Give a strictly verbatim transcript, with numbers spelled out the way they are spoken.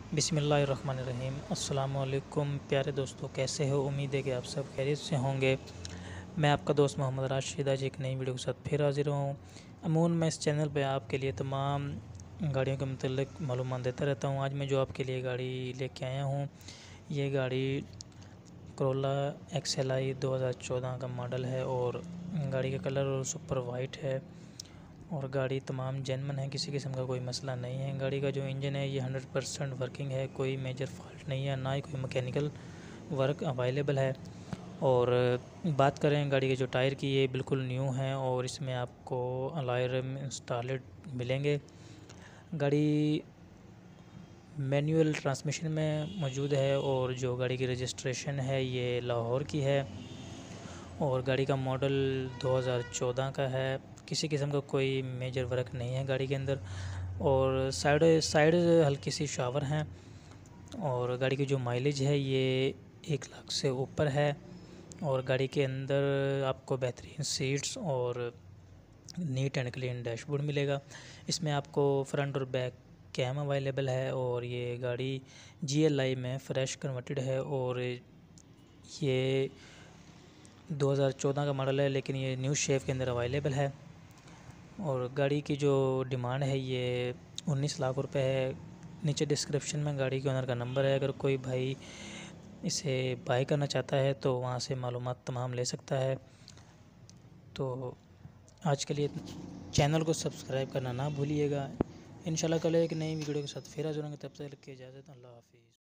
बिस्मिल्लाहिर्रहमानिर्रहीम। अस्सलाम वालेकुम प्यारे दोस्तों, कैसे हो? उम्मीद है कि आप सब खैरियत से होंगे। मैं आपका दोस्त मोहम्मद राशिद आज एक नई वीडियो के साथ फिर हाजिर हूँ। अमूमन मैं इस चैनल पे आपके लिए तमाम गाड़ियों के मतलब मालूमात देता रहता हूँ। आज मैं जो आपके लिए गाड़ी लेके आया हूँ, ये गाड़ी कोरोला एक्स एल आई दो हज़ार चौदह का मॉडल है और गाड़ी का कलर सुपर वाइट है और गाड़ी तमाम जेन्युइन है, किसी किस्म का कोई मसला नहीं है। गाड़ी का जो इंजन है ये हंड्रेड परसेंट वर्किंग है, कोई मेजर फॉल्ट नहीं है, ना ही कोई मैकेनिकल वर्क अवेलेबल है। और बात करें गाड़ी के जो टायर की, ये बिल्कुल न्यू हैं और इसमें आपको अलॉय रिम इंस्टॉलेड मिलेंगे। गाड़ी मैनुअल ट्रांसमिशन में मौजूद है और जो गाड़ी की रजिस्ट्रेशन है ये लाहौर की है और गाड़ी का मॉडल दो हज़ार चौदह का है। किसी किस्म का कोई मेजर वर्क नहीं है गाड़ी के अंदर और साइड साइड हल्की सी शावर हैं और गाड़ी की जो माइलेज है ये एक लाख से ऊपर है और गाड़ी के अंदर आपको बेहतरीन सीट्स और नीट एंड क्लीन डैशबोर्ड मिलेगा। इसमें आपको फ्रंट और बैक कैम अवेलेबल है और ये गाड़ी जी एल आई में फ्रेश कन्वर्टेड है और ये दो हज़ार चौदह का मॉडल है, लेकिन ये न्यू शेप के अंदर अवेलेबल है। और गाड़ी की जो डिमांड है ये उन्नीस लाख रुपए है। नीचे डिस्क्रिप्शन में गाड़ी के ओनर का नंबर है, अगर कोई भाई इसे बाय करना चाहता है तो वहाँ से मालूमात तमाम ले सकता है। तो आज के लिए चैनल को सब्सक्राइब करना ना भूलिएगा। इंशाल्लाह कल एक नई वीडियो के साथ फिर हाज़िर होंगे, तब तक के इजाज़त। अल्लाह हाफिज़।